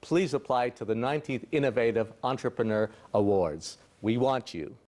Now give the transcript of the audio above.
please apply to the 19th Innovative Entrepreneur Awards. We want you.